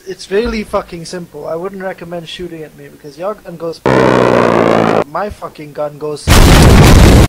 it's really fucking simple. I wouldn't recommend shooting at me because your gun goes. My fucking gun goes.